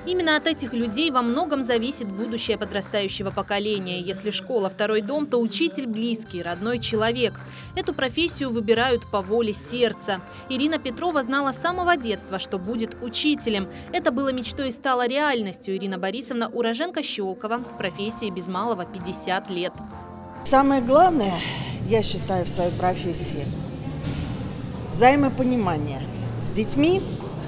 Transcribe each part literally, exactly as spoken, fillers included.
Именно от этих людей во многом зависит будущее подрастающего поколения. Если школа – второй дом, то учитель – близкий, родной человек. Эту профессию выбирают по воле сердца. Ирина Петрова знала с самого детства, что будет учителем. Это было мечтой и стало реальностью. Ирина Борисовна – уроженка Щелково, в профессии без малого пятьдесят лет. Самое главное, я считаю, в своей профессии – взаимопонимание с детьми.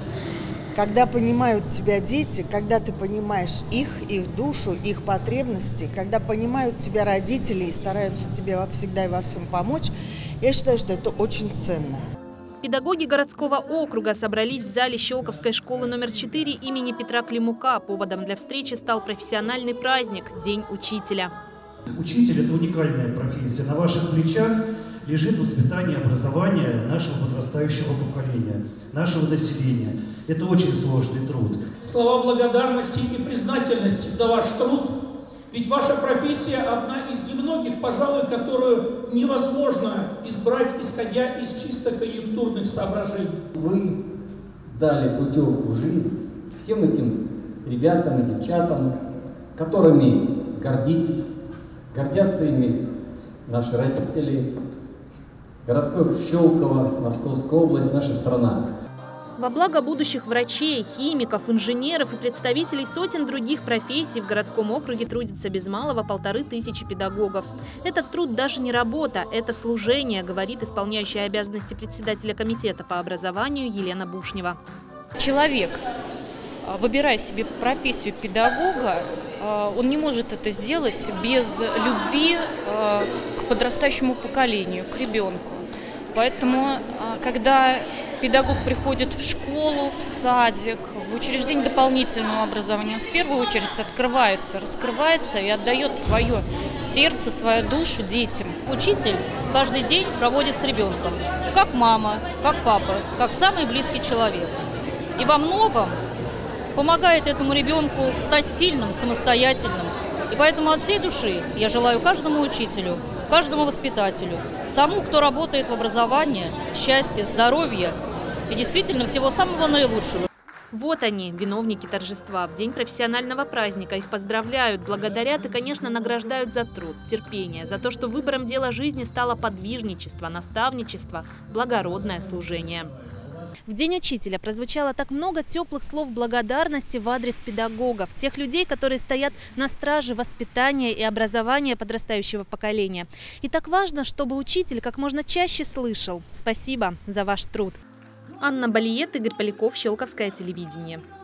Когда понимают тебя дети, когда ты понимаешь их, их душу, их потребности, когда понимают тебя родители и стараются тебе всегда и во всем помочь, я считаю, что это очень ценно. Педагоги городского округа собрались в зале Щелковской школы номер четыре имени Петра Климука. Поводом для встречи стал профессиональный праздник – День учителя. Учитель – это уникальная профессия. На ваших плечах лежит воспитание, образование нашего подрастающего поколения, нашего населения. Это очень сложный труд. Слова благодарности и признательности за ваш труд. Ведь ваша профессия одна из немногих, пожалуй, которую невозможно избрать, исходя из чисто конъюнктурных соображений. Вы дали путевку в жизнь всем этим ребятам и девчатам, которыми гордитесь, гордятся ими наши родители, городской Щелково, Московская область, наша страна. Во благо будущих врачей, химиков, инженеров и представителей сотен других профессий в городском округе трудится без малого полторы тысячи педагогов. Этот труд даже не работа, это служение, говорит исполняющая обязанности председателя комитета по образованию Елена Бушнева. Человек, выбирая себе профессию педагога, он не может это сделать без любви к подрастающему поколению, к ребенку. Поэтому, когда педагог приходит в школу, в садик, в учреждение дополнительного образования, он в первую очередь открывается, раскрывается и отдает свое сердце, свою душу детям. Учитель каждый день проводит с ребенком, как мама, как папа, как самый близкий человек. И во многом помогает этому ребенку стать сильным, самостоятельным. И поэтому от всей души я желаю каждому учителю, каждому воспитателю, тому, кто работает в образовании, счастья, здоровья и действительно всего самого наилучшего. Вот они, виновники торжества. В день профессионального праздника их поздравляют, благодарят и, конечно, награждают за труд, терпение, за то, что выбором дела жизни стало подвижничество, наставничество, благородное служение. В День учителя прозвучало так много теплых слов благодарности в адрес педагогов, тех людей, которые стоят на страже воспитания и образования подрастающего поколения. И так важно, чтобы учитель как можно чаще слышал: «Спасибо за ваш труд». Анна Балиет, Игорь Поляков, Щелковское телевидение.